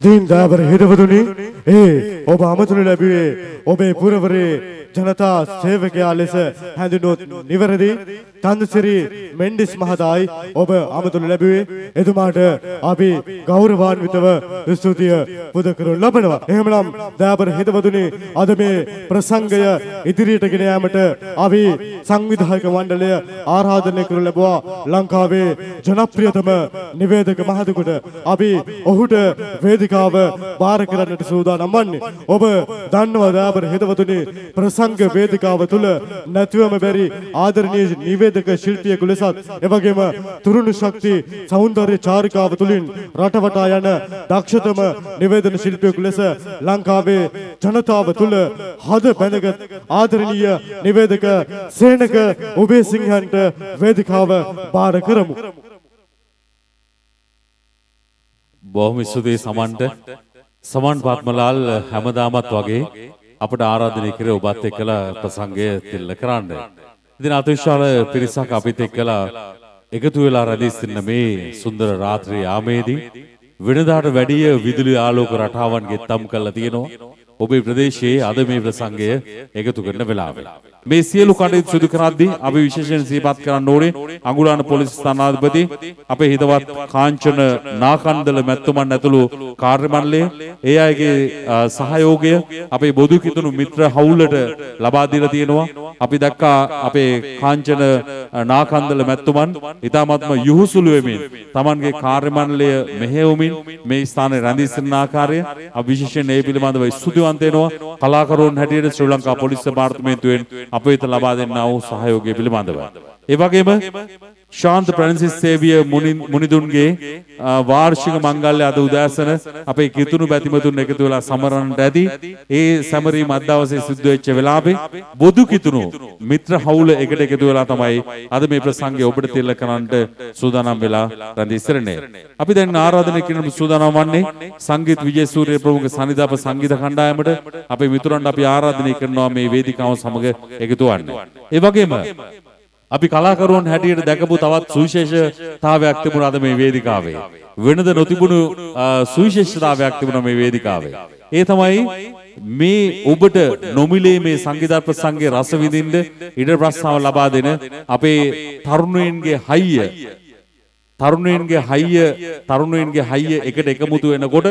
දීන් දාබර හිතවතුනි ඔබ අමතනු ලැබුවේ ඔබේ පුරවරේ ජනතා සේවකයා ලෙස හැඳින්වුවොත් නිවැරදි තන්දසිරි මෙන්ඩිස් මහතායි ඔබ අමතනු ලැබුවේ එතුමාට අපි ගෞරවාන්විතව ස්තුතිය පුද කරනු ලබනවා. එහෙමනම් දාබර හිතවතුනි අද මේ ප්‍රසංගය ඉදිරියට ගෙන යාමට අපි සංවිධායක මණ්ඩලය ආරාධනය කරනු ලැබුවා. ලංකාවේ ජනප්‍රියතම නිවේදක මහතුකට අපි ඔහුට වේදිකාව බාර කරන්නට සූදානම් වන්නේ. ඔබ දන්නවා දාබර හිතවතුනි ප්‍රසංග වේදිකාව තුල නැතිවම බැරි ආදරණීය නිවේදක ශිල්පියෙකු ලෙසත් එවැගේම තුරුණු ශක්ති සෞන්දර්ය චාරිකාව තුලින් රටවටා යන දක්ෂතම නිවේදන ශිල්පියෙකු ලෙස ලංකාවේ ජනතාව තුල හද බැඳගත් ආදරණීය නිවේදක සේනක උබේසිංහන්ට වේදිකාව බාර කරමු. බොහොම ස්තුතියි සමන්ට. සමන් පත්මලාල් හැමදාමත් වගේ අපට ආරාධනය කරේ ඔබත් එක්කලා ප්‍රසංගය තිල්ල කරන්න. ඉතින් අතිශාල පිරිසක් අපිත් එක්කලා එකතු වෙලා රැඳී සිටින මේ සුන්දර රාත්‍රී යාමේදී වෙනදාට වැඩිය විදුලි ආලෝක රටාවන් ගෙත්තම් කරලා තියෙනවා. ඔබේ ප්‍රදේශයේ අද මේ ප්‍රසංගය එකතු කරන වෙලාව. මේ සියලු කටයුතු සිදු කරද්දී අපි විශේෂයෙන් සිහිපත් කරන්න ඕනේ අඟුලාන පොලිස් ස්ථානාධිපති අපේ හිතවත් කාංචන නාකන්දල මැතිතුමන් ඇතුළු කාර්ය මණ්ඩලය ඒ අයගේ සහයෝගය අපේ බොදු කිතුණු මිත්‍ර හවුලට ලබා දීලා තියෙනවා. අපි දැක්කා අපේ කාංචන නාකන්දල මැතිතුමන් ඊටාත්ම යහුසුළු වෙමින් Tamanගේ කාර්ය මණ්ඩලය මෙහෙයුමින් මේ ස්ථානයේ රැඳී සිටින ආකාරය අපි විශේෂයෙන් ඒ පිළිබඳව ස්තුතිවන්ත වෙනවා. කලාකරුවන් හැටියට ශ්‍රී ලංකා පොලිස් දෙපාර්තමේන්තුවෙන් අප වෙත ලබා දෙන්නා වූ සහයෝගය පිළිබඳව. ඒ වගේම ශාන්ත ප්‍රැන්සිස් සේවිය මුනිදුන්ගේ වාර්ෂික මංගල්‍ය අද උදෑසන අපේ කිතුණු බැතිමතුන් එකතු වෙලා සමරන්නට ඇති. ඒ සැමරීම අද දවසේ සිදු වෙච්ච වෙලාවේ බොදු කිතුණු මිත්‍ර හවුල එකට එකතු වෙලා තමයි අද මේ ප්‍රසංගය ඔබට තිල්ල කරන්නට සූදානම් වෙලා රැඳී සිටින්නේ. අපි දැන් ආරාධනය කරන සූදානම් වන්නේ සංගීත විජේසූරිය ප්‍රමුඛ සන්නිධාප සංගීත කණ්ඩායමට අපේ මිතුරන්ට අපි ආරාධනය කරනවා මේ වේදිකාව සමග එකතු වන්න. ඒ වගේම අපි කලාකරුවන් හැටියට දැකපු තවත් සුවිශේෂතාවයක් තිබුණා අද මේ වේදිකාවේ. වෙනද නොතිබුණු සුවිශේෂතාවයක් තිබුණා මේ වේදිකාවේ. ඒ තමයි මේ ඔබට නොමිලේ මේ සංගීත ප්‍රසංගයේ රස විඳින්න ඉඩ ප්‍රස්තාව ලබා දෙන අපේ තරුණයන්ගේ හයිය එකට එකමුතු වෙනකොට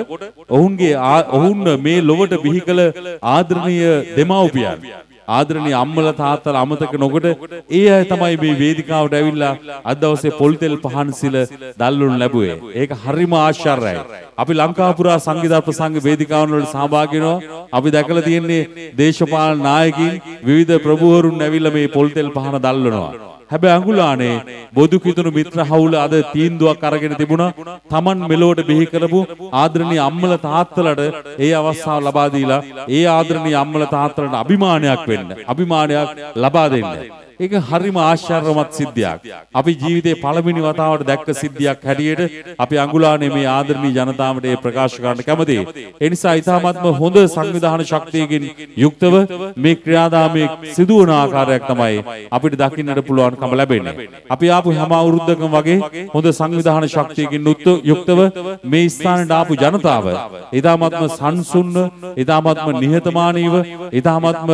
ඔවුන් මේ ලොවට බිහි කළ ආදරණීය දෙමව්පියන් ආදරණීය අම්මලා තාත්තලා අමතක නොකොට ඒ අය තමයි මේ වේදිකාවට ඇවිල්ලා අද දවසේ පොල්තෙල් පහන් සිල දැල්වනු ලැබුවේ. ඒක හරිම ආශ්චර්යයි. අපි ලංකා පුරා සංගීත ප්‍රසංග වේදිකාවන් වල සහභාගී වෙනවා. අපි දැකලා තියෙන්නේ දේශපාලන නායකින් විවිධ ප්‍රභූවරුන් ඇවිල්ලා මේ පොල්තෙල් පහන දැල්වනවා. හැබැයි අඟුලානේ බොදු කිතුණු මිත්‍ර හවුල අද තීන්දුවක් අරගෙන තිබුණා. Taman මෙලොවට බිහි කරපු ආදරණීය අම්මලා තාත්තලාට ඒ අවස්ථාව ලබා දීලා ඒ ආදරණීය අම්මලා තාත්තලාට අභිමානයක් ලබා දෙන්න. ඒක හරිම ආශ්චර්යමත් සිද්ධියක්. අපි ජීවිතේ පළවෙනි වතාවට දැක්ක සිද්ධියක් හැටියට අපි අඟුලානේ මේ ආදරණීය ජනතාවට ඒ ප්‍රකාශ කරන්න කැමතියි. ඒ නිසා ඊටාත්ම හොඳ සංවිධාන ශක්තියකින් යුක්තව මේ ක්‍රියාදාමයේ සිදුවන ආකාරයක් තමයි අපිට දකින්නට පුළුවන්කම ලැබෙන්නේ. අපි ආපු හැම අවුරුද්දකම වගේ හොඳ සංවිධාන ශක්තියකින් යුක්තව මේ ස්ථානට ආපු ජනතාව ඊටාත්ම සංසුන්ව, ඊටාත්ම නිහතමානීව, ඊටාත්ම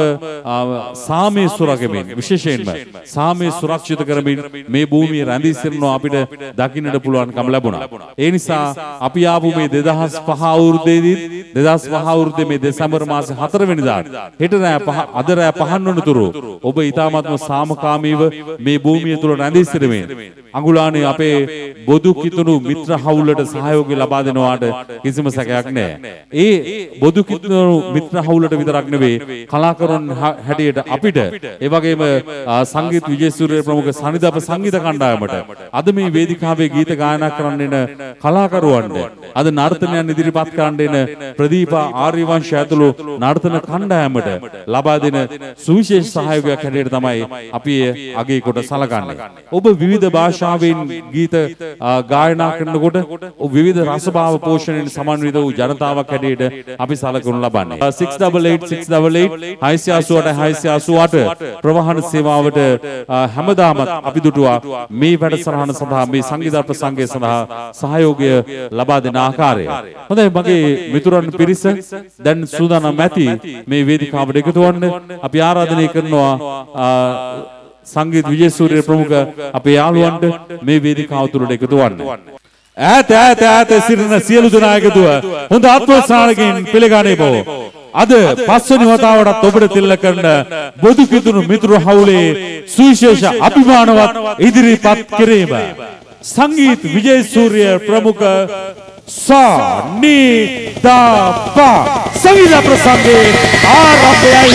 සාමයේ සුරකමින් විශේෂයෙන්ම සාමය සුරක්ෂිත කරමින් මේ භූමියේ රැඳී සිටිනවා අපිට දකින්නට පුළුවන්කම ලැබුණා. ඒ නිසා අපි ආපු මේ 2005 අවුරුද්දේ මේ දෙසැම්බර් මාසේ 4 වෙනිදාට අද රෑ 5 වනතුරු ඔබ ඊටාත්ම සාමකාමීව මේ භූමිය තුල රැඳී සිටීමෙන් අඟුලානේ අපේ බොදු කිතුණු මිත්‍ර හවුලට සහයෝගය ලබා දෙනවාට කිසිම සැකයක් නැහැ. ඒ බොදු කිතුණු මිත්‍ර හවුලට විතරක් නෙවෙයි කලාකරුවන් හැටියට අපිට ඒ වගේම සංගීත විජේසූරිය ප්‍රමුඛ සන්නිධාප සංගීත කණ්ඩායමට අද මේ වේදිකාවේ ගීත ගායනා කරන්න එන කලාකරුවන්ට අද නර්තනයන් ඉදිරිපත් කරන්න එන ප්‍රදීපා ආර්යවංශ ඇතුළු නර්තන කණ්ඩායමට ලබා දෙන සුවිශේෂ සහයෝගයක් හැටියට තමයි අපි අගය කොට සලකන්නේ. ඔබ විවිධ භාෂාවෙන් ගීත ගායනා කරනකොට විවිධ රසභාව පෝෂණයෙන් සමන්විත වූ ජනතාවක් හැටියට අපි සලකනු ලබන්නේ. 688 688 688 ප්‍රවාහන සේවාවට සේවාවට හැමදාමත් අපි දුටුවා මේ වැඩසටහන සඳහා මේ සංගීත ප්‍රසංගය සඳහා සහයෝගය ලබා දෙන ආකාරය. හොඳයි මගේ මිතුරන් පිරිස දැන් සූදානම් ඇති මේ වේදිකාවට එකතු වෙන්න. අපි ආරාධනය කරනවා සංගීත විජේසූරිය ප්‍රමුඛ අපේ යාළුවන්ට මේ වේදිකාව තුළට එකතු වෙන්න. ඈත සිටින සියලු දෙනා එකතුව හොඳ ආත්මෝත්සාහයෙන් පිළිගනිමු. අද පස්වෙනි වතාවටත් ඔබට තිල්ල කරන බොදු කිතුණු මිතුරු හවුලේ සුවිශේෂ අභිමානවත් ඉදිරිපත් කිරීම සංගීත විජේසූරිය ප්‍රමුඛ සනිදපා සංගීත ප්‍රසංගයේ ආරම්භයයි.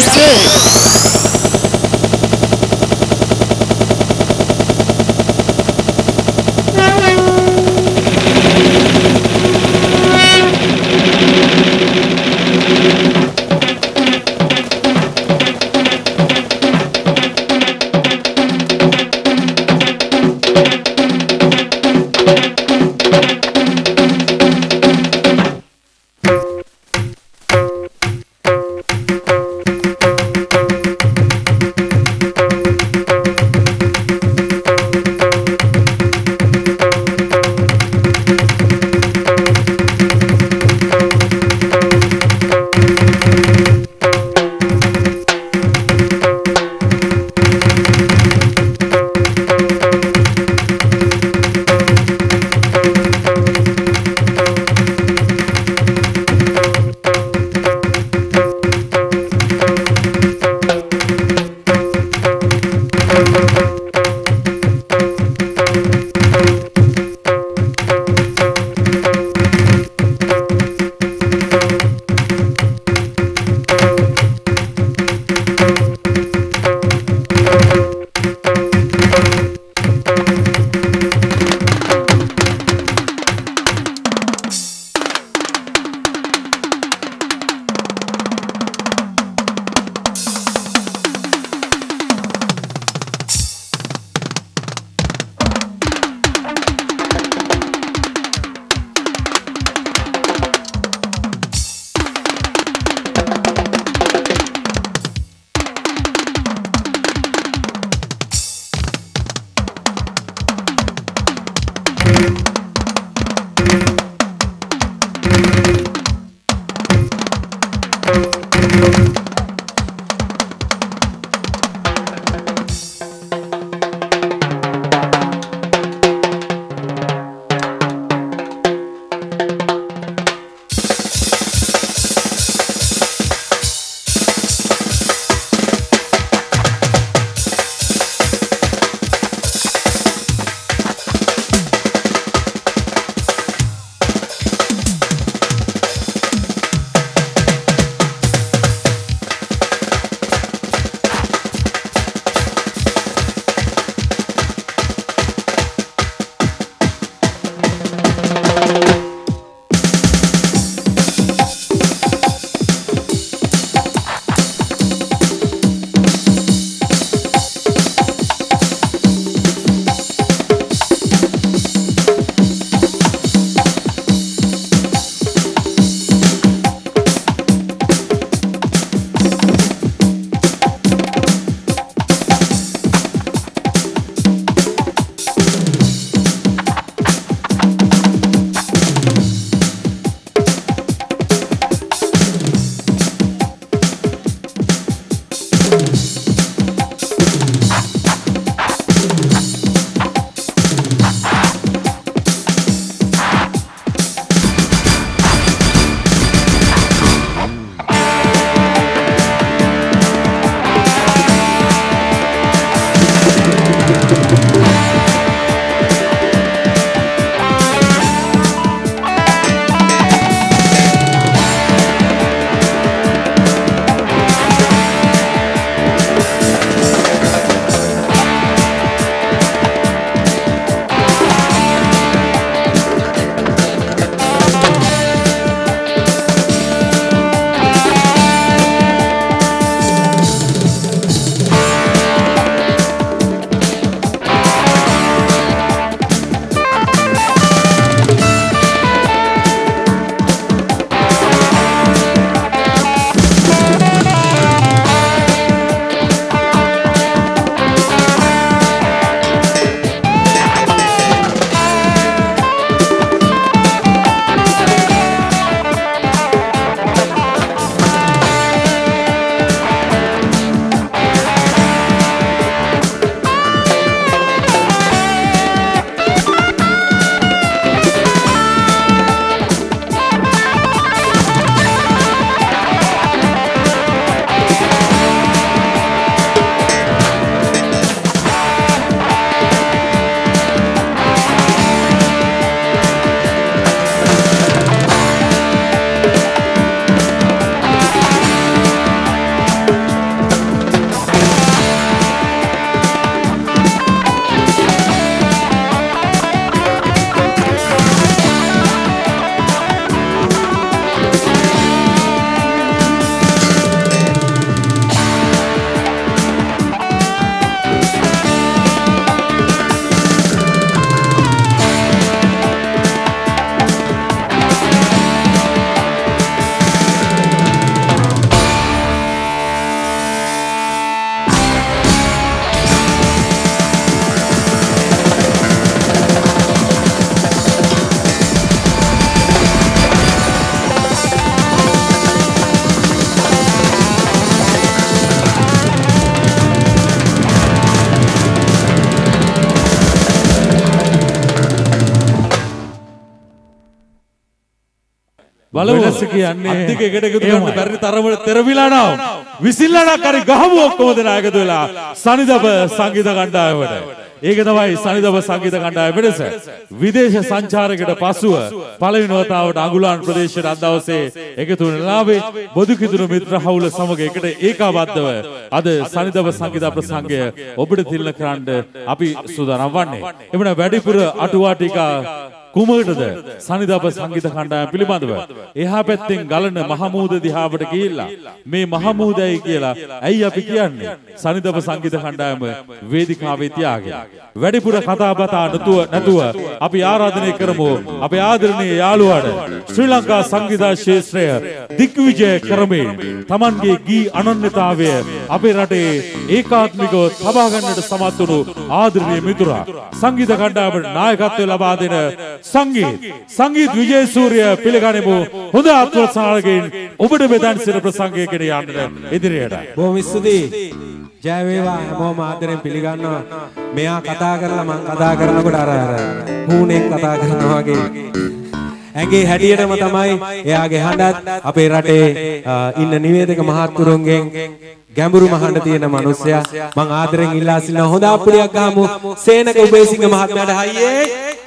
බලමු වෙනස කියන්නේ අද්දික එකට එකතු කරන්න බැරි තරමට තෙරවිලා නම් විසිල්ලාක් හරි ගහමු ඔක්කොම දෙනා එකතු වෙලා සනිදබ සංගීත කණ්ඩායමට. ඒක තමයි සනිදබ සංගීත කණ්ඩායම වෙනස. විදේශ සංචාරයකට පසුව පළවෙනි වතාවට අඟුලාන් ප්‍රදේශයට අද දවසේ එකතු වෙන ලාභේ බොදු කිතුණු මිත්‍ර හවුල සමග එකට ඒකාබද්ධව අද සනිදබ සංගීත ප්‍රසංගය ඔබට තිල්න කරන්න අපි සූදානම් වන්නේ. එමුණ වැඩිපුර අටුවා ටිකා කුමකටද සනිදබ සංගීත කණ්ඩායම පිළිබඳව එහා පැත්තෙන් ගලන මහමූද දිහාවට ගිහිල්ලා මේ මහමූදයි කියලා ඇයි අපි කියන්නේ සනිදබ සංගීත කණ්ඩායම වේදිකාවේ තියාගෙන වැඩිපුර කතා බතා නැතුව අපි ආරාධනය කරමු අපේ ආදරණීය යාළුවාට ශ්‍රී ලංකා සංගීත ශාස්ත්‍රය දිග්විජය කරමින් Tamanගේ ගී අනන්‍යතාවය අපේ රටේ ඒකාත්මිකව තබා ගන්නට සමත් වුණු ආදරණීය මිතුරා සංගීත කණ්ඩායමට නායකත්වය ලබා දෙන සංගීත විජේසූරිය පිළිගනිමු හොඳ අත්වසාරකින් ඔබට මෙතන සිර ප්‍රසංගය ගෙන යන්න ඉදිරියට බොහොම ස්තුතියි ජය වේවා හැමෝම ආදරෙන් පිළිගන්නවා මෙයා කතා කරලා මම කතා කරනකොට අර හුණෙන් කතා කරනවා වගේ ඇඟේ හැටියටම තමයි එයාගේ හඬත් අපේ රටේ ඉන්න නිවේදක මහත්තුරුන්ගෙන් ගැඹුරු මහඬ තියෙන මිනිස්සයා මම ආදරෙන් ඉල්ලා සිටින හොඳ අප්පුඩියක් ගහමු සේනක උබේසිංහ මහත්මයාට හයියේ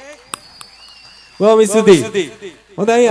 බොහොම ස්තුතියි හොඳයි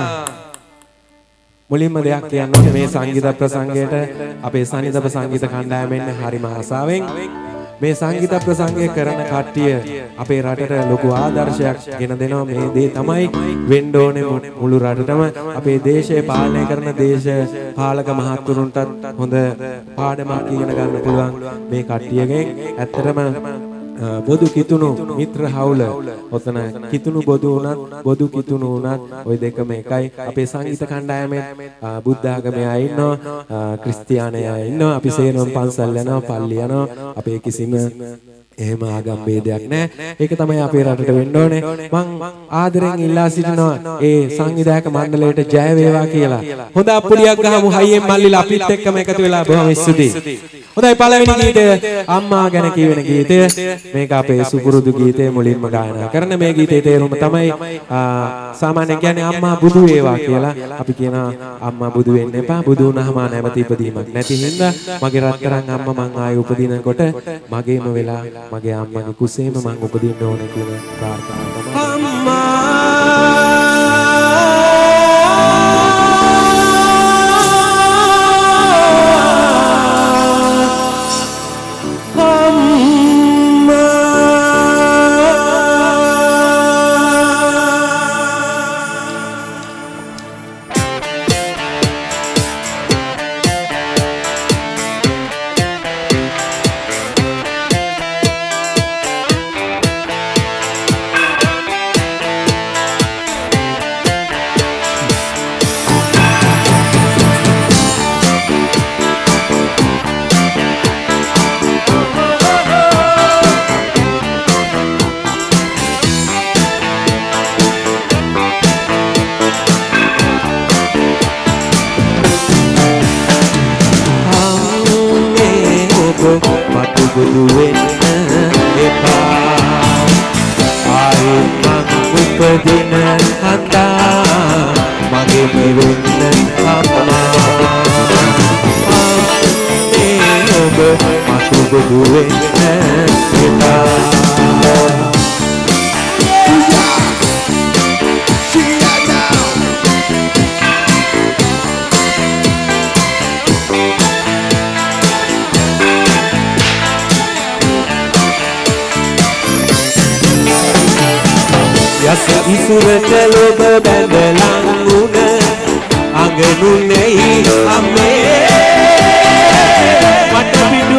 මුලින්ම දෙයක් කියන්න මේ සංගීත ප්‍රසංගයට අපේ සනිදබ සංගීත කණ්ඩායමෙන් හරිම ආසාවෙන් මේ සංගීත ප්‍රසංගය කරන කට්ටිය අපේ රටට ලොකු ආදර්ශයක් ගෙන දෙනවා මේ දේ තමයි වෙන්න ඕනේ මුළු රටටම අපේ දේශය පාලනය කරන දේශපාලක මහත්තුරුන්ටත් හොඳ පාඩමක් ඉගෙන ගන්න පුළුවන් මේ කට්ටියගෙන් ඇත්තටම බොදු කිතුණු මිත්‍ර හවුල ඔතන කිතුණු බොදු උනත් බොදු කිතුණු උනත් ওই දෙකම එකයි අපේ සංගීත කණ්ඩායමේ බුද්ධ ආගමේ අය ඉන්නවා ක්‍රිස්තියානි අය ඉන්නවා අපි සේරම පන්සල් යනවා පල්ලි යනවා අපේ කිසිම එහෙම ආගම් ભેදයක් නැහැ ඒක තමයි අපේ රටට වෙන්න ඕනේ මං ආදරෙන් ඉල්ලා සිටිනවා ඒ සංවිධායක මණ්ඩලයට ජය වේවා කියලා හොඳ අප්පුඩියක් ගහමු හයියෙන් මල්ලිලා අපිත් එක්කම එකතු වෙලා බොහොම ස්තුතියි හොඳයි පළවෙනි ගීතය අම්මා ගැන කියවෙන ගීතය මේක අපේ සුපුරුදු ගීතය මුලින්ම ගායනා කරන මේ ගීතයේ තේරුම තමයි සාමාන්‍යයෙන් කියන්නේ අම්මා බුදු වේවා කියලා අපි කියනවා අම්මා බුදු වෙන්න එපා බුදු වුණාම නැවත ඉපදීමක් නැති හින්දා මගේ රත්තරන් අම්මා මං ආයේ උපදිනකොට මගේම වෙලා මගේ අම්මගේ කුසේම මං උපදින්න ඕනේ කියන ප්‍රාර්ථනාව තමයි අම්මා ඉසුරට ලොබ බැඳලන් උන අඟනුනේ අම්මේ මට පිටු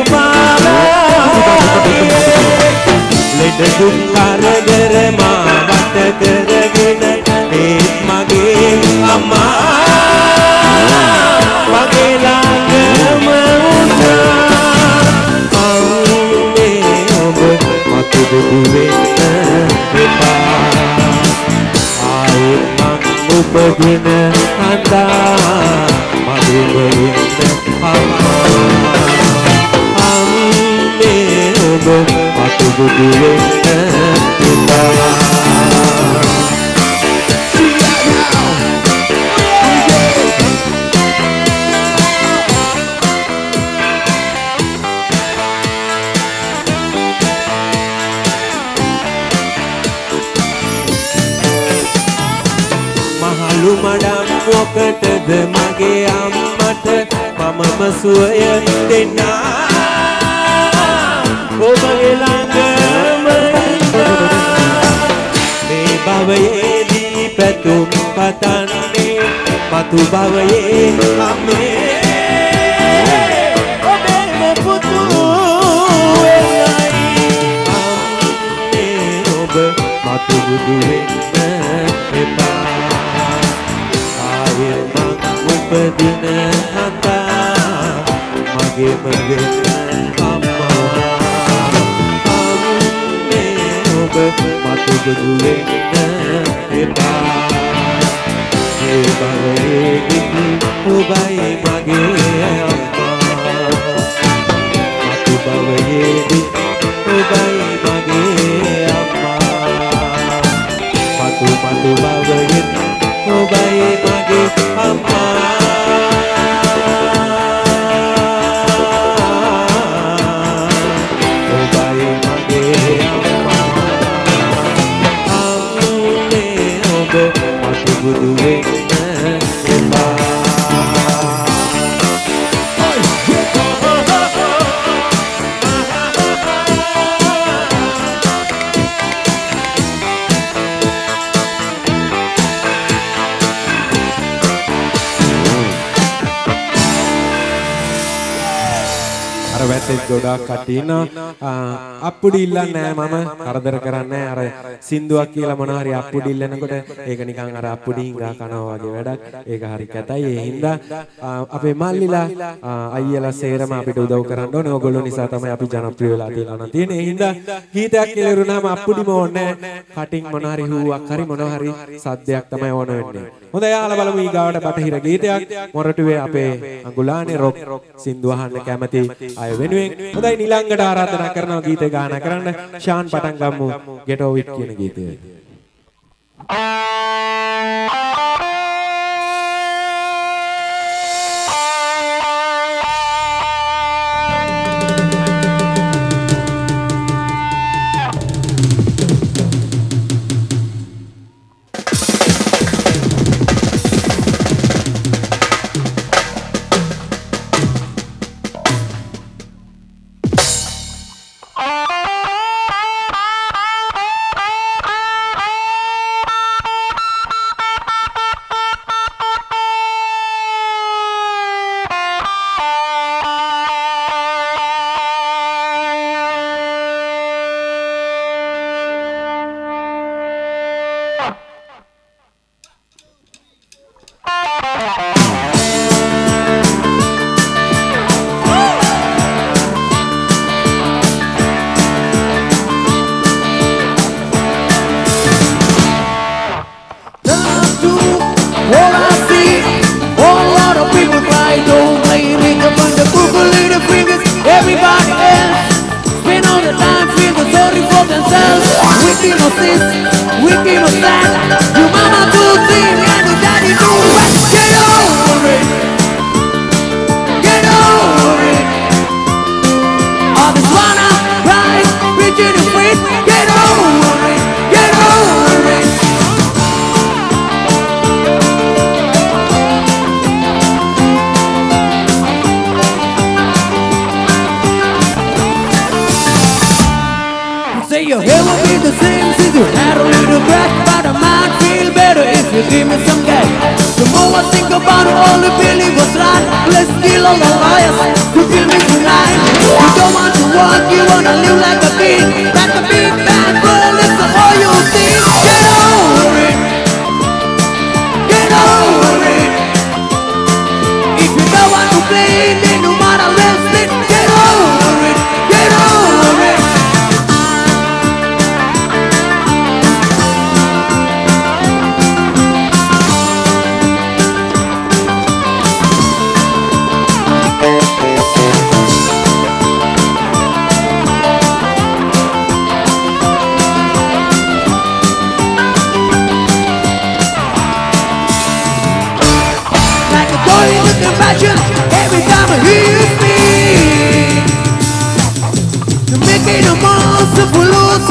පාලා ලෙඩ දුක් කරදර මා වට කරගෙන ඒත් මගේ අම්මා මගේ ළඟම වුණා අම්මේ ඔබ මට දුවේ එපා උපදින හඳා මගේ වෙන්න අම්මේ ඔබ මට බුදු වෙන්න එපා මඩම් මොකටද මගේ අම්මට මමම සුවය දෙන්නා ඔබගේ ළඟම මේ භවයේදී පැතුම් පතන්නේ මතු භවයේ අම්මේ ඔබේම පුතු වෙන්නයි අම්මේ ඔබ මතු බුදු වෙන්න එපා ආයේ මං උපදින හතා මගේම වෙන්න මතු බුදු වෙන්න එපා ඒ භවයේදී ඔබයි මගේ අම්මා මතු භවයේදී ඔබයි මගේ අම්මා මතු භවයේදී ඔබයි මගේ අම්මා බුදු වෙන්න එපා අර වැටේ ගොඩාක් කට්ටිය ඉන්නවා අප්පුඩි ඉල්ලන්නේ නැහැ මම කරදර කරන්නේ අර සින්දුවක් කියලා මොනවා හරි අප්පුඩි ඉල්ලනකොට ඒක නිකන් අර අප්පුඩි හිඟා කනවා වගේ වැඩක් ඒක හරි කැතයි ඒ හින්දා අපේ මල්ලිලා අයියලා සේරම අපිට උදව් කරන්න ඕනේ ඕගොල්ලෝ නිසා තමයි අපි ජනප්‍රිය වෙලා තියෙන්නේ ඒ හින්දා ගීතයක් කෙලවරුනාම අප්පුඩිම ඕනේ කටින් මොනවා හරි හුවක් හරි මොනවා හරි සද්දයක් තමයි ඕන වෙන්නේ හොඳයි යාලා බලමු ඊගාවට බටහිර ගීතයක් මොරටුවේ අපේ අඟුලානේ රොක් සින්දු අහන්න කැමති අය වෙනුවෙන් හොඳයි නිලංගට ආරාධනා කරනවා ගීතේ ගායනා කරන්න ෂාන් පටන් ගමු get over it කියන ගීතය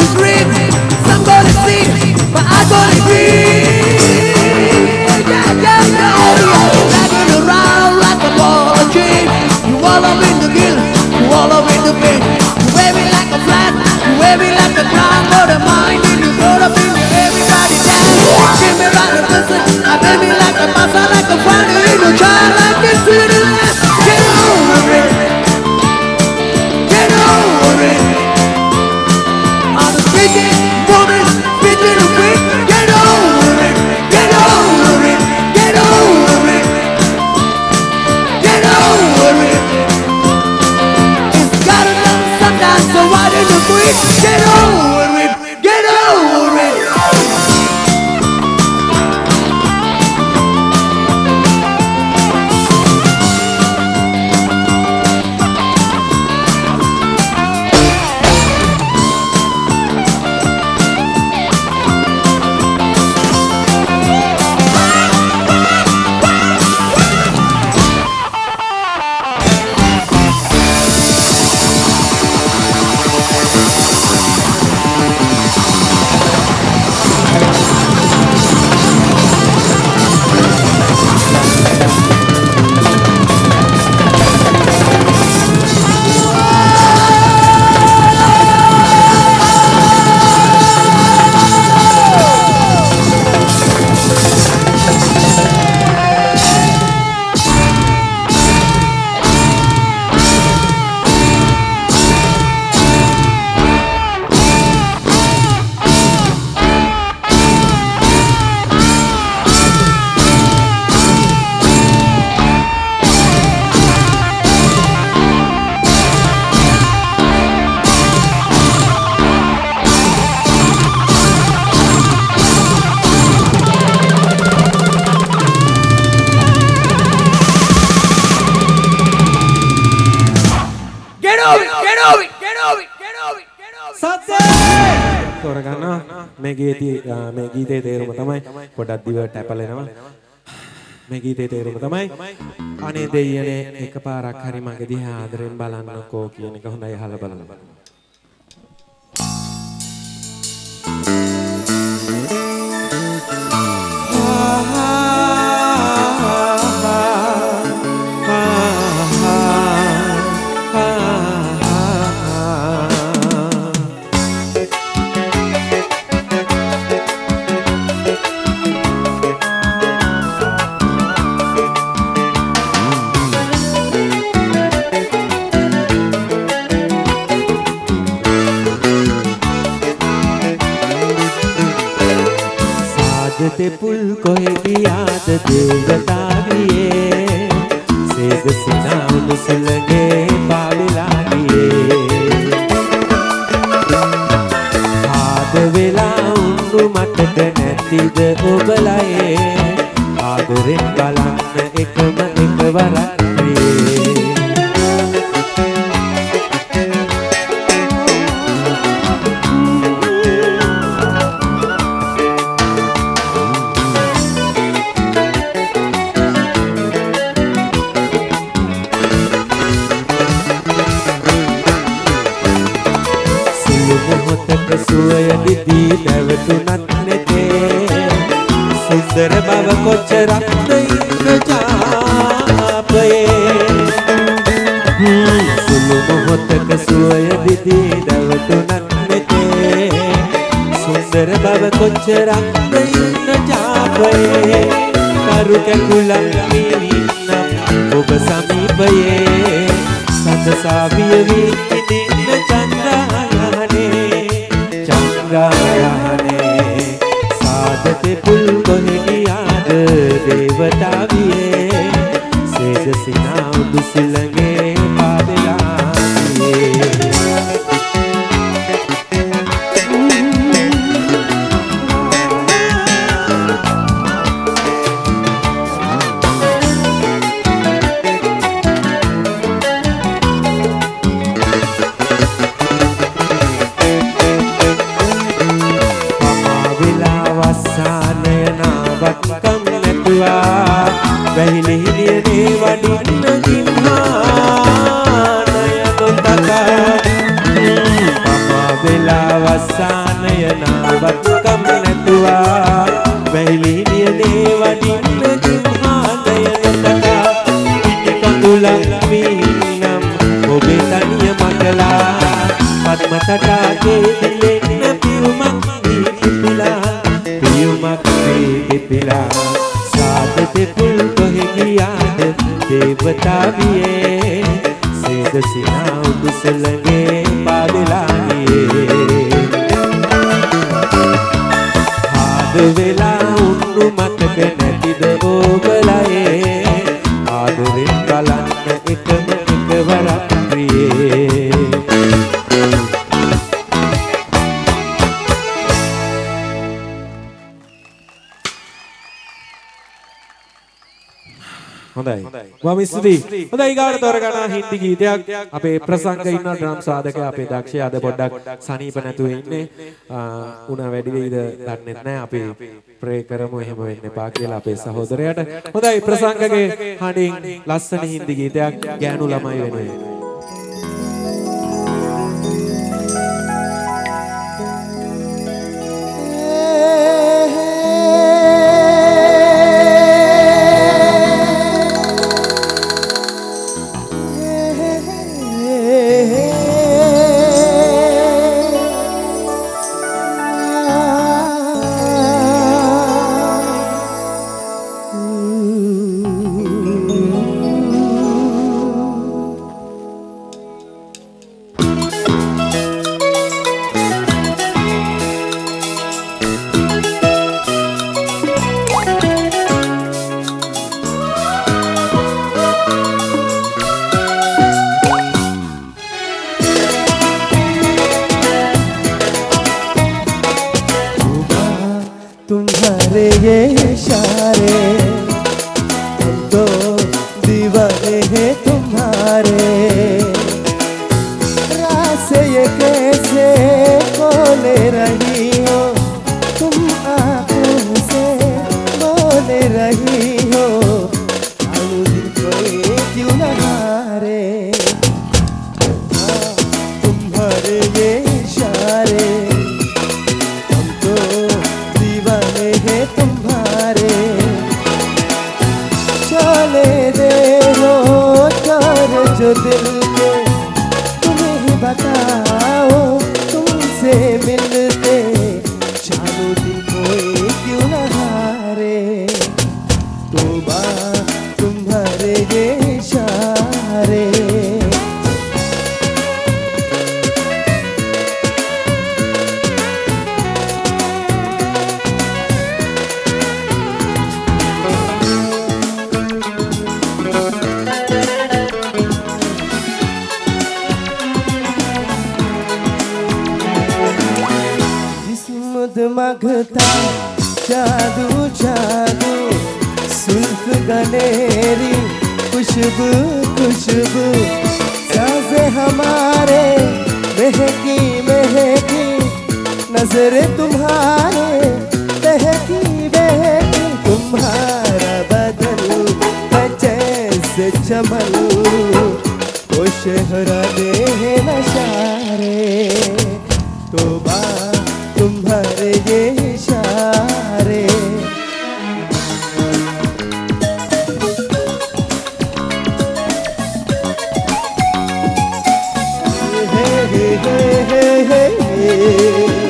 Somebody see, but I gonna be. Yeah, yeah. තෝරගන්නවා. මේ ගීතයේ තේරුම තමයි පොඩක් දිවට ඇපලෙනවා. මේ ගීතයේ තේරුම තමයි අනේ දෙයියනේ එකපාරක් හරි මගේ දිහා ආදරෙන් බලන්නකෝ කියන එක. හොඳයි අහලා බලන්න. ते पुल कोई याद देवता दिए सेग सिना मुसलगे पाविला दिए आद वेला उन्नु मटक නැතිද ඔබලයේ ආදරෙන් බලන්න එකම එකවරක් सुंदर बाब कोचरक इंद्रजापये सुलु मोहतक सुय विधि दवतुनन्नते सुंदर बाब कोचरक इंद्रजापये करुक कुलम मीनम ඔබ සමීපයේ සදසාවිය වී ඉදින්න चंद्रायने साधते पुल कोहे याद देवता विये सेज सिना दुसलंगे पादला වැහිලිහිලියනේ වඩින්න ගින්හානය නොතකා පමා වෙලා වස්සානය නාවත්කම් නැතුවා වැහිලිහිලියනේ වඩින්න ගින්හානය නොතකා පිටි කඳුලක් මීනම් ඔබේ තනිය මකලා පద్ම තටාගේ දිලෙන්න පියුමක් පිපිලා साधते पुल कोहे याद देवता विये सेद सिना दुसलंगे पादलानिये आद वेला उन्नु मटक නැතිද ඔබලයේ ආදරෙන් බලන්න එකම එකවරක් ප්‍රියේ හොඳයි මම ස්තුතියි හොඳයි ඊගාට තෝරගන්න හින්දි ගීතයක් අපේ ප්‍රසංග ඉන්න ඩ්‍රම් සාධකයා අපේ දක්ෂයා අද පොඩ්ඩක් සනීප නැතුව ඉන්නේ උණ වැඩි වෙයිද දන්නේ නැහැ අපි ප්‍රේ කරමු එහෙම වෙන්න එපා කියලා අපේ සහෝදරයාට හොඳයි ප්‍රසංගගේ හඬින් ලස්සන හින්දි ගීතයක් ගෑනු ළමයි වෙනුවෙන් जो दिल के तुम्हें ही बताओ तुमसे मिलते चारों दिन कोई क्यों न हारे तौबा तुम्हारे ये इशारे मगता जादू जादू सुल्फ गनेरी खुशबू खुशबू साज़े हमारे महकी महकी नजर तुम्हारे बहकी बहकी तुम्हारा बदन जैसे चमन वो शहरा दे नशारे तौबा तुम्हारे ये इशारे हे हे हे हे हे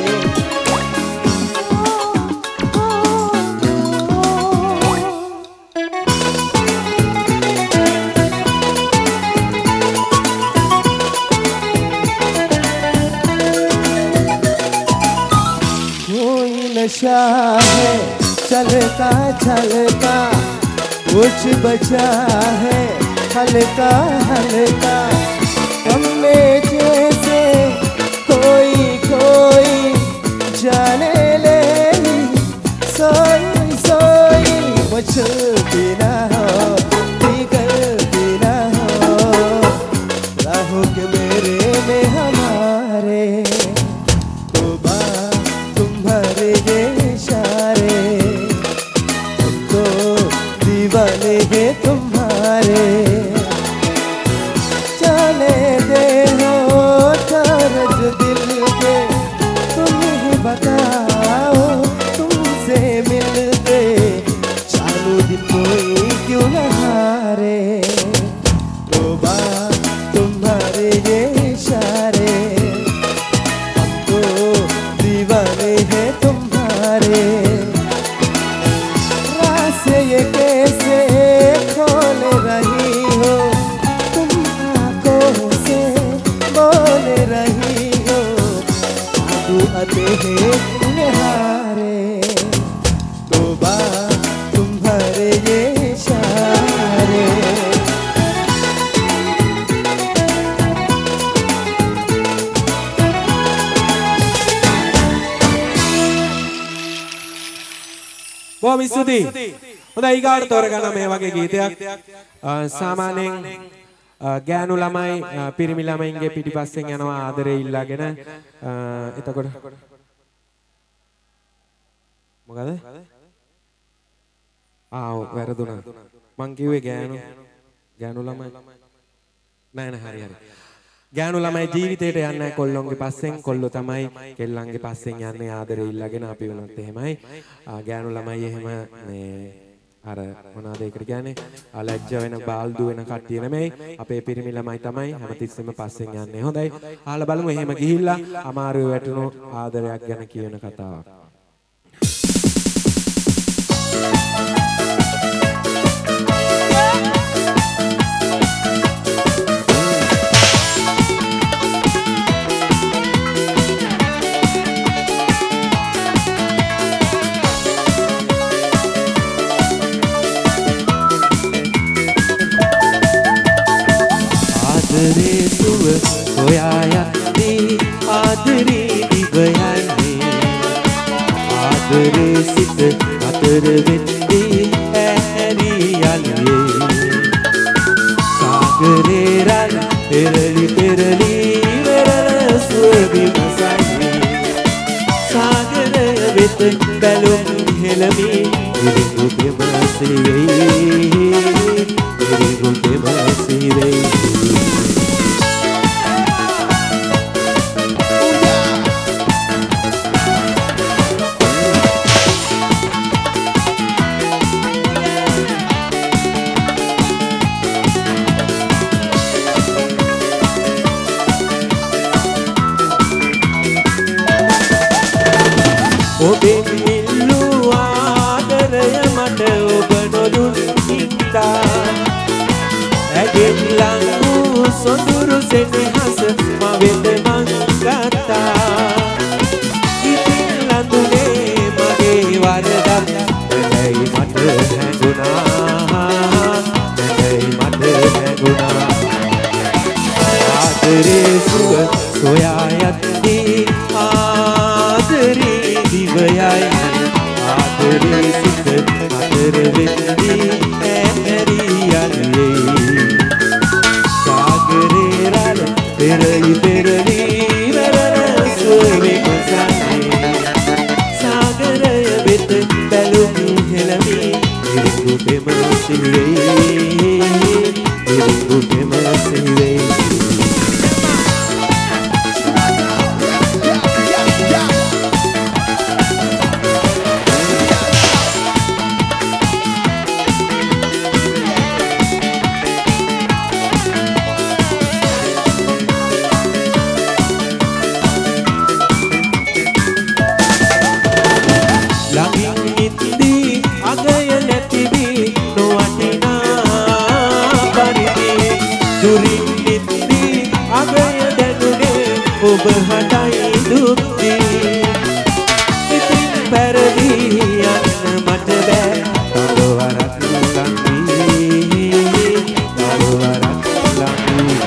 नशा है चलता चलता कुछ बचा है हल्का हल्का हमने जैसे कोई कोई जाने ले सोई सोई मुझ बिना हो बिगड़ बिना हो राहों के मेरे में हमारे तुम्हारे ये इशारे हम तो दीवाने हैं तुम्हारे जाने दे हो दर्द दिल के तुम ही बताओ तुमसे मिलते चारों दिन कोई क्यों न हारे तौबा तुम्हारे ये इशारे दीवाने हैं तुम्हारे रास्ते ये कैसे खोल रही हो तुम आंखों से बोल रही हो आंसू आते हैं निहारे तौबा तुम्हारे ये इशारे බොහොම ස්තුතියි. හොඳයි ඊගාට තෝරගන්න මේ වගේ ගීතයක්. සාමාන්‍යයෙන් ගෑනු ළමයි පිරිමි ළමයින්ගේ පිටිපස්සෙන් යනවා ආදරේ ඉල්ලගෙන. එතකොට මොකද? වැරදුනා. මං කිව්වේ ගෑනු ළමයි. නෑ නෑ හරි හරි. ගෑනු ළමයි ජීවිතේට යන්නේ කොල්ලොන්ගේ පස්සෙන් කොල්ලෝ තමයි කෙල්ලන්ගේ පස්සෙන් යන්නේ ආදරේ ඉල්ලගෙන අපි වුණත් එහෙමයි ගෑනු ළමයි එහෙම මේ අර මොනවාද ඒකට කියන්නේ ලැජ්ජ වෙන බාල්දු වෙන කට්ටිය නෙමෙයි අපේ පිරිමි ළමයි තමයි හැමතිස්සෙම පස්සෙන් යන්නේ හොඳයි අහලා බලමු එහෙම ගිහිල්ලා අමාරුවේ වැටුණු ආදරයක් ගැන කියන කතාවක් ආදරේ සුව හොයා යන්නේ ආදරේ දිව යන්නේ ආදරේ සිත අතර වෙන්නේ ඇහැරි යන්නේ සාගරේ රන් පෙරලි පෙරලි වෙරළ සුව විමසන්නේ සාගර වෙත බැලුම් හෙළමි ඉරිඟු දෙමසේ වෙයි ඉරිඟු දෙමසේ වෙයි ලංගු සොඳුරු සෙනෙහස මවෙත මං ගත්තා ඉතින් ලඳුනේ මගේ වරදක් නැහැයි මට හැඟුණා නැහැයි මට හැඟුණා ආදරේ සුව සොයා යද්දී ආදරේ දිවයයි ආදරේ සිත අතර වෙද්දී ඇහැරි යන්නේ සාගරේ රළ පෙරලි පෙරලි වෙරළ සුවේ මසන්නේ සාගරය වෙත බැලුම් හෙළමි ඉරිඟු පෙම සිහිවේ ඉරිඟු පෙම සිහිවේ ඔබ හටයි දුක්දී ඉතින් පැරදි යන්න මට බෑ තවවරක් ලංවී තවවරක් ලංවී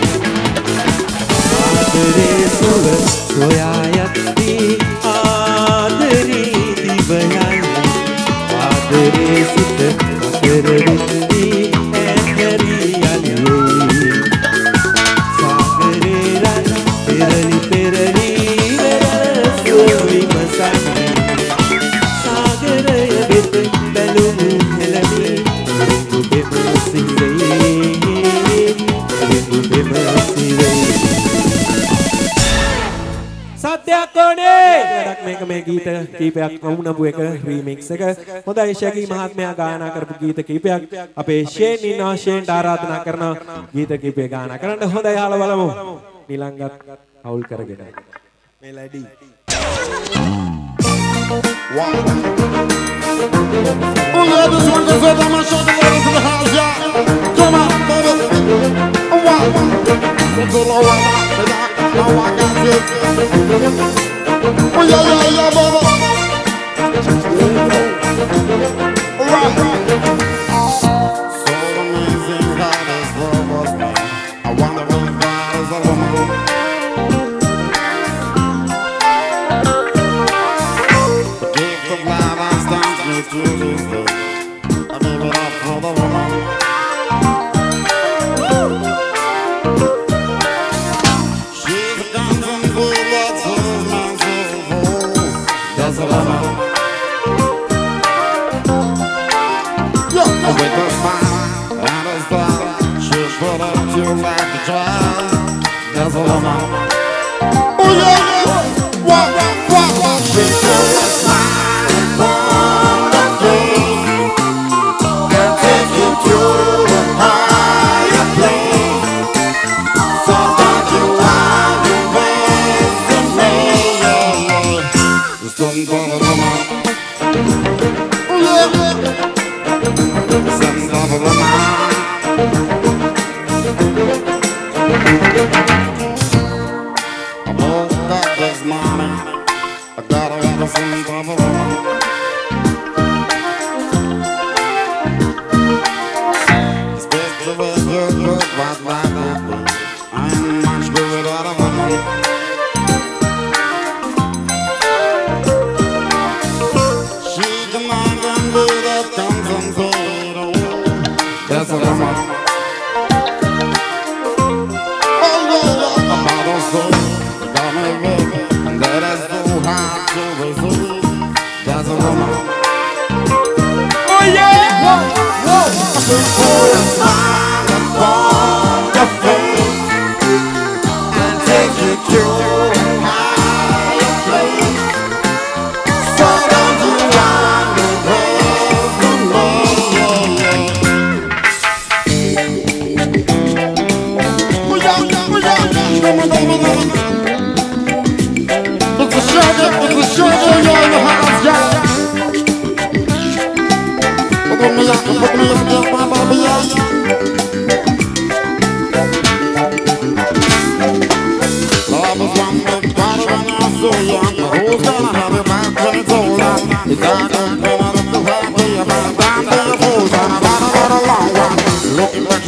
ආදරේ සුව සොයා යද්දී ආදරේ දිවයයි ආදරේ සිත අතර වෙද්දී ඇහැරි යන්නේ සාගරේ රළ පෙරලි පෙරලි වෙරළ සුවේ මසන්නේ සාගරය වෙත බැලුම් හෙළමි ඉරිඟු පෙම සිහිවේ ඉරිඟු පෙම සිහිවේ සත්‍යයක් ඕනේ වැඩක් මේක මේ ගීත කීපයක් වුණපු එක රීමික්ස් එක හොඳයි ශකී මහත්මයා ගායනා කරපු ගීත කීපයක් අපේ ෂේන් ඉන්නවා ෂේන්ට ආරාධනා කරනවා ගීත කීපය ගායනා කරන්න හොඳයි අහලා බලමු නිලංගත් අවුල් කරගෙන මේ ලැඩි Oh yeah, this one goes out. I'ma show the ladies in the house, yeah. Come on, baby. One. So low, I got it. Oh yeah, baby. Right. So amazing how this love was made. I wonder if God is a woman. Oh yeah, what? She's full of smile upon the face. Can take you to a higher place. So don't you underestimate me? Some kind of woman. Oh yeah, some kind of woman.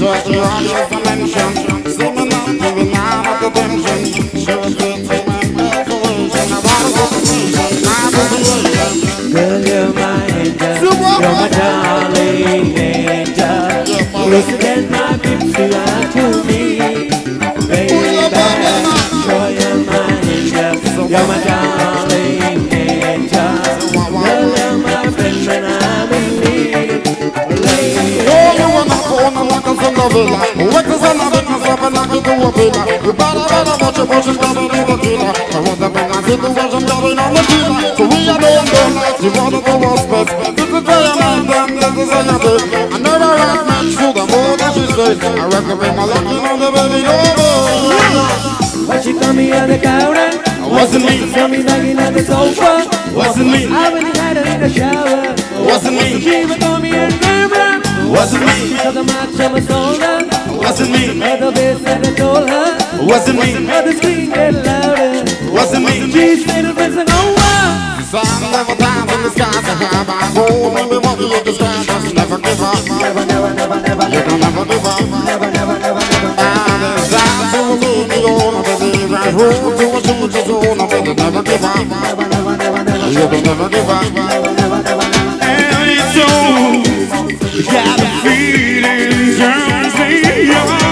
Just the audience dimension. See me not giving out of the tension. Just the imagination. I wanna go to vision. Girl, you're my angel. You're my darling angel. Closer than my lips you are to me. Baby, girl, you're my angel. You're my darling angel. Girl, you're my friend when I'm in need. Oh, you wanna go on and walk us on the villa. What is another thing that's up and I can do a villa. You better watch your bushes, better do the killer. I want the big and situation going on the killer. So we are doing the lights, you wanna go us best. This is where I'm at, then this is how you do. I never had much to the more that she said. I recommend my lucky on the baby over. But she told me on the counter. Wasn't me. Saw me knocking on the sofa. Wasn't me. I really had her in the shower. Wasn't me. She was on me and camera. Wasn't me. Took a match on my shoulder. Wasn't me. At the base and I told her. Wasn't me. Had the screen get louder. Wasn't me. She said it was an over. Sun never dies in the sky to have my goal. Maybe what you understand, just never give up. Never, never, never, never. You can never give up. Never, never, never, never. And it's time to leave me on. I believe I hope to a future zone. I will never give up. Never, never, never, never. You can never give up. Never, never, never, never. And it's so, got the feeling turns me on.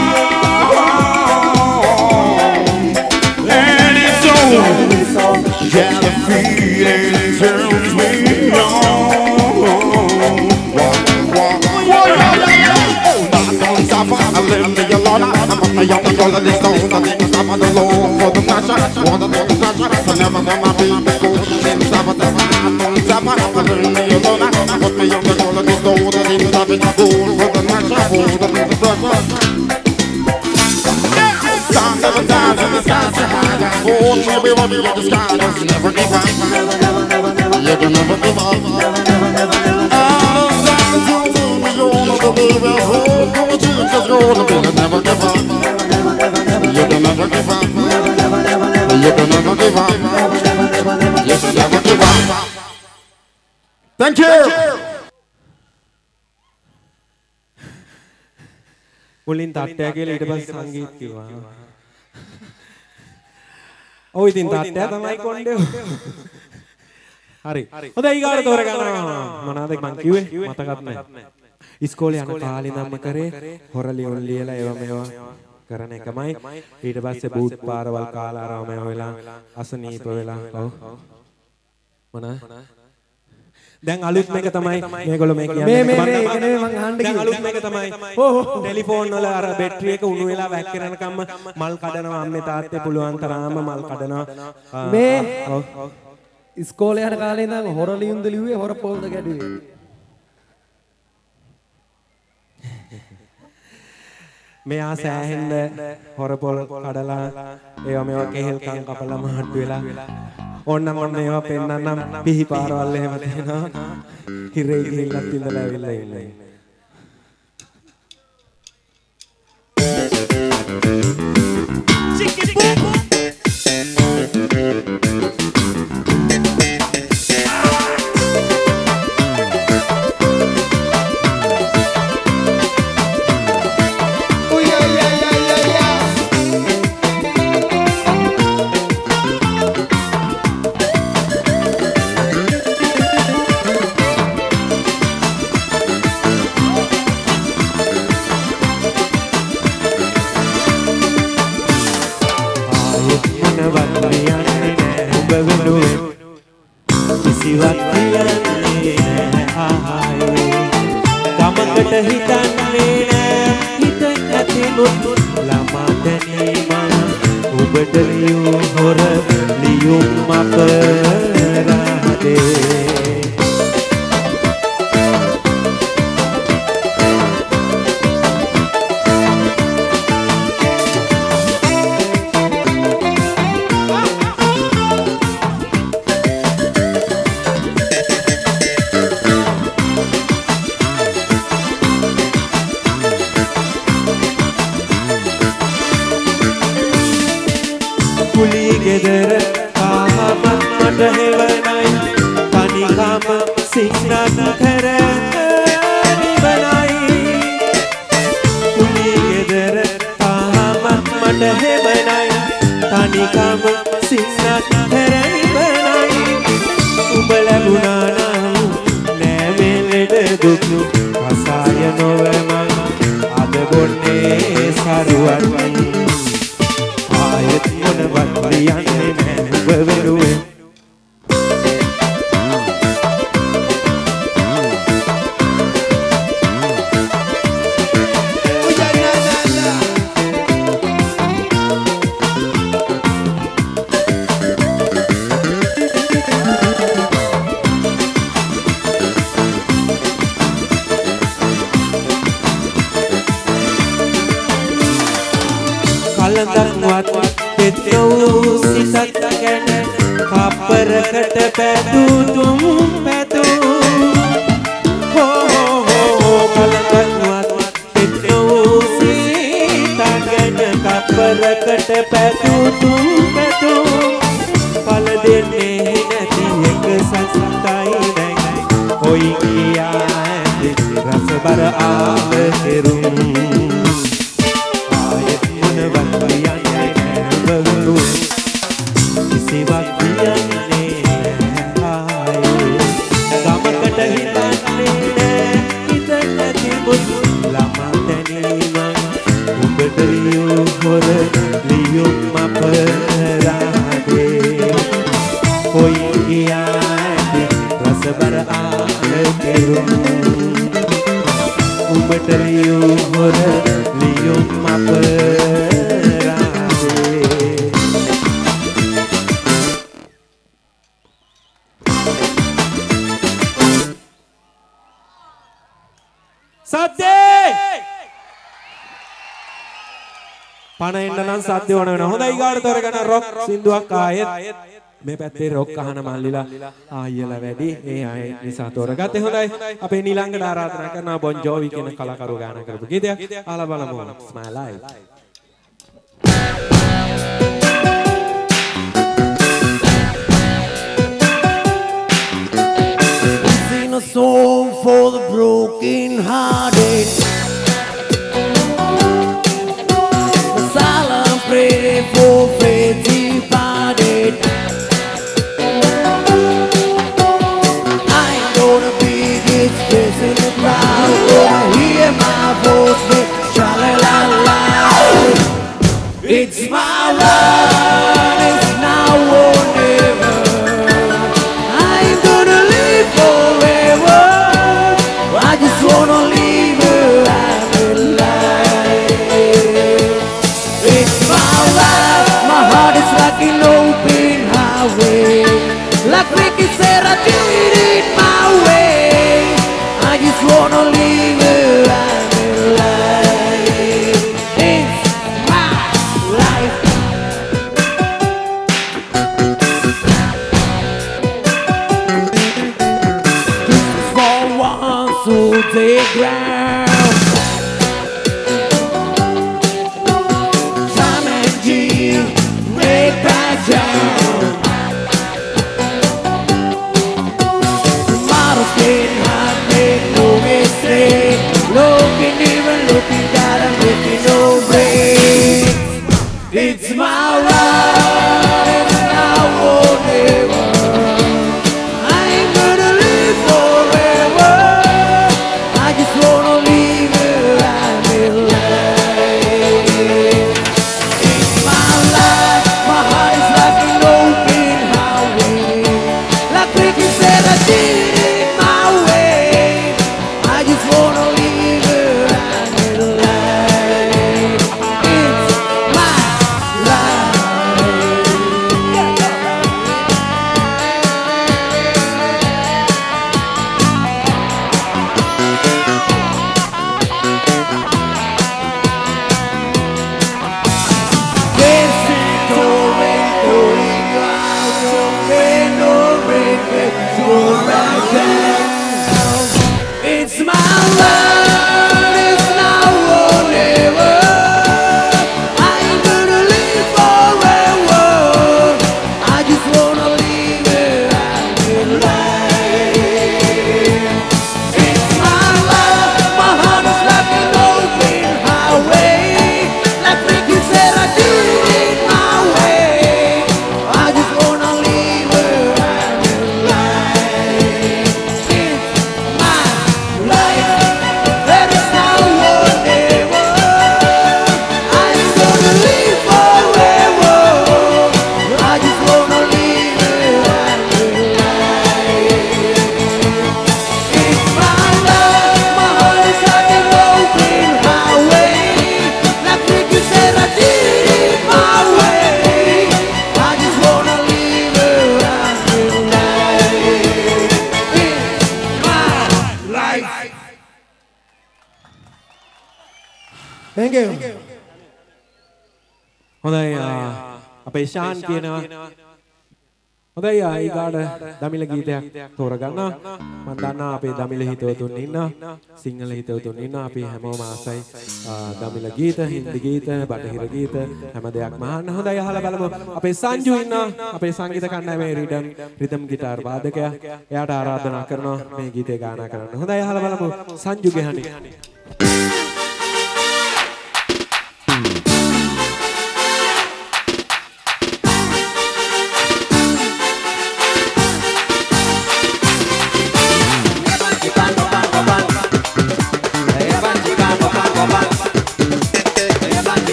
And it's so, got the feeling turns me on. I live me alone. I'm on my young girl of this stone. I think I'm on the low for the nature. Want to know the nature. I never know my baby go. Then stop at the man. I live me alone. I put my young girl of this stone. I think I'm in the goal for the nature. For the nature. Sun never dies in the sky to hide that gold. Maybe what you the sky just never give up. Never, never, never, never. You can never give up. Never, never, never, never. Never give up. You can never give up. You can never give up. You can never give up. Thank you. මුලින් තට්ටය කියලා ඊට පස්සේ සංගීත කිව්වා. ඔව් ඉතින් තට්ටය තමයි කොණ්ඩේ. හරි. හොඳයි ඊගාට තෝරගන්නවා. මොනවාද මං කිව්වේ? මතකත් නැහැ. ඉස්කෝලේ යන කාලේ නම් කරේ හොරලියොන් ලියලා ඒවා මේවා කරන එකමයි. ඊට පස්සේ බූත් පාරවල් කාලා ආරාමය වෙලා අසනීප වෙලා ඔව්. මොනවා? දැන් අලුත් මේක තමයි මේගොල්ලෝ මේ කියන්නේ මේක නෙමෙයි මං අහන්න කිව්වේ. දැන් අලුත් මේක තමයි. ටෙලිෆෝන් වල අර බැටරි එක උණු වෙලා වැක්කිරෙනකම්ම මල් කඩනවා අම්මේ තාත්තේ පුළුවන් තරම මල් කඩනවා. මේ ඉස්කෝලේ යන කාලේ ඉඳන් හොරලියුන්ද ලිව්වේ හොර පොල්ද ගැඩුවේ. මෙයා සෑහෙන්න හොරපොල් කඩලා ඒවා මේවා කෙහෙල්කම් කපලා මහට්ටු වෙලා ඕන්න මම මේවා පෙන්නන්නම් පිහි පාරවල් එහෙම තියෙනවා හිරේ ගිහිල්ලත් ඉඳලා ඇවිල්ලා ඉන්නේ චිකි බූබු තනිකම සින්නක් හැරණි බනයි උඹ ලැබුණා නම් නෑ මේ ලෙඩ දුක් රසාය නොවම අද බොන්නේ සරුවත් ආයෙත් මොනවත් ලියන්නේ නෑ උඹ වෙනුවෙන් කලඳක්වත් පෙත් නොවූ සිතක් ගැන කප්පරකට පැදුතුම් පැදුම් කලඳක්වත් පෙත් නොවූ සිතක් ගැන කප්පරකට පැදුතුම් පැදුම් පල දෙන්නේ නැති එක සසතයි දැයි කොයි කියා ඇති රසබර ආව කෙරුම් කිසිවක් කියන්නේ ආයේ ගමකට හිතන්නේ නෑ හිත නැතිවුත් ළමා දැනීම උඹට ලියූ හොර ලියුම් අපරාදේ කොයි කියාදී රසබර ආල කෙරුම් උඹට ලියූ හොර ලියුම් අපරාදේ සද්දේ පණ එන්න නම් සද්ද ඕන වෙනවා. හොඳයි ඊගාට තොරගෙන රොක් සින්දුවක් ආයෙත් මේ පැත්තේ රොක් අහන මල්ලිලා ආයෙලා වැඩි ඒ අය නිසා තොරගත්තේ. හොඳයි අපේ නිලංගට ආරාධනා කරනවා බොන් ජෝවි කියන කලාකරුවා ගාන කරපු ගීතයක් අහලා බලමු. Smile live a song for the broken hearted. The silent prayer for faith departed. I ain't gonna be this face in the crowd. Gonna hear my voice with sha-la-la-la. It's my life. Thank you. හොඳයි අපේ ශාන් කියනවා හොඳයි ඊගාට දමිළ ගීතයක් තෝරගන්නවා මම දන්නවා අපේ දමිළ හිතවතුන් ඉන්නවා සිංහල හිතවතුන් ඉන්නවා අපි හැමෝම ආසයි දමිළ ගීත හින්දි ගීත බටහිර ගීත හැම දෙයක්ම අහන්න හොඳයි අහලා බලමු අපේ සංජු ඉන්නවා අපේ සංගීත කණ්ඩායමේ රිද්ම් ගිටාර් වාදකයා එයාට ආරාධනා කරනවා මේ ගීතය ගායනා කරන්න හොඳයි අහලා බලමු සංජුගේ හඬ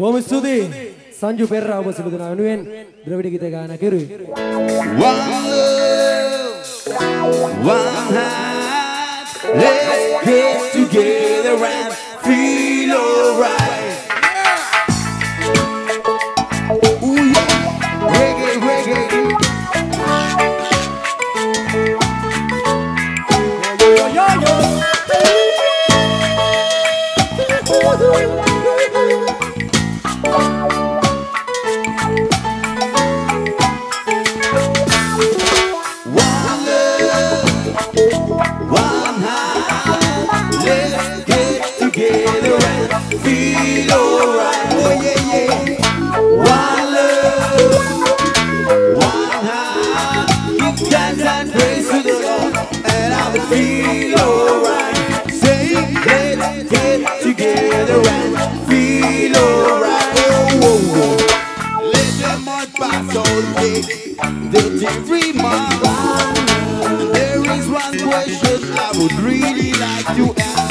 බොහොම ස්තුතියි. සංජු පෙරේරා ඔබ සියලු දෙනා වෙනුවෙන් ද්‍රවිඩ ගීත ගායනා කෙරුවේ. One love, one heart, let's get together and feel alright. Ooh yeah, reggae, reggae. Yo, yo, yo, feel alright, oh yeah, yeah. One love, one heart, give thanks and praise to the Lord, and I will feel alright. Say, let's get together and feel alright. Oh, oh, oh. Let the mud pass all day, dirty free mind. There is one question I would really like to ask.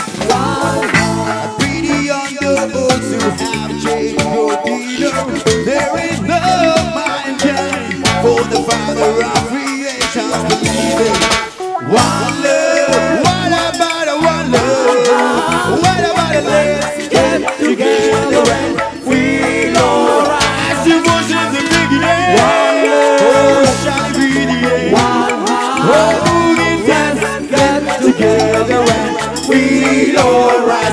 Those who have changed your dealer, there is no mind change for the Father of creation believing. One love, what about a one love? What about a let's get together and feel alright? As the voices of beginning, one love, oh, shall be the end. One heart, oh, let's get together and feel alright.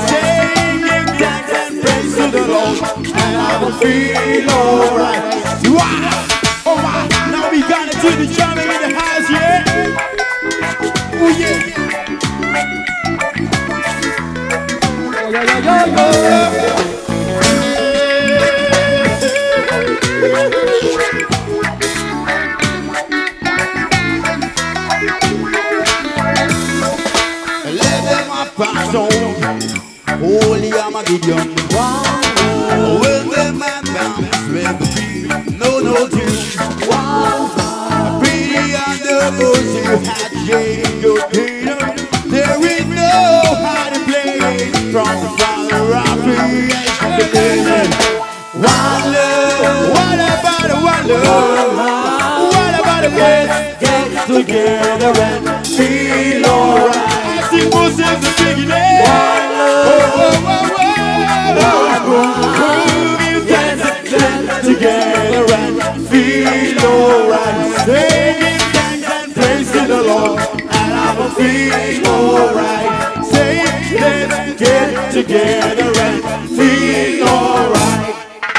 And I will feel alright. Wow, oh wow, now we gotta do the drumming in the house, yeah. Oh yeah. Yo, yo, yo, yo. Let them up pass on. Holy Armageddon. When the man bounces with the beat, no tune. Pretty under those who had changed your kingdom. There is no hiding place from the Father of creation. One love, what about a one love? What about a let's get together and feel alright? As the voices are singing it. One love, oh, oh, oh, oh. Together and feel alright. Singing thanks and praise to the Lord, and I will feel alright. Say, let's get together and feel alright.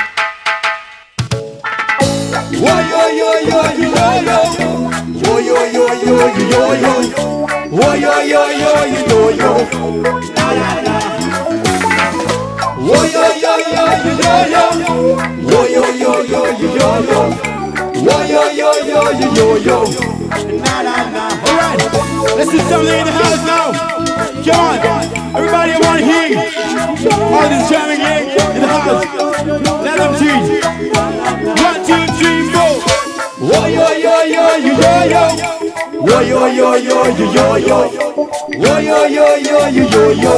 Whoa, yo, yo, yo, yo, yo. Whoa, yo, yo, yo, yo, yo. Whoa, yo, yo, yo, yo, yo. Na, na, na. Whoa, yo, yo, yo, yo, yo. Whoa, yo, yo, yo, yo, yo. Whoa, yo, yo, yo, yo, yo. Na, na, na. All right, let's do something in the house now. Come on, everybody, I want to hear you. All this jamming here in the house. Let them teach. 1, 2, 3, 4. Whoa, yo, yo, yo, yo, yo, yo. Whoa, yo, yo, yo, yo, yo, yo. Whoa, yo, yo, yo, yo, yo, yo.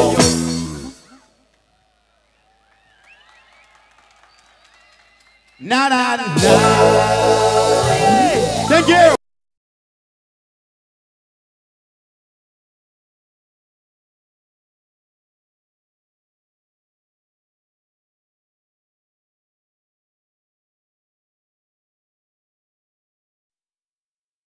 Na na na.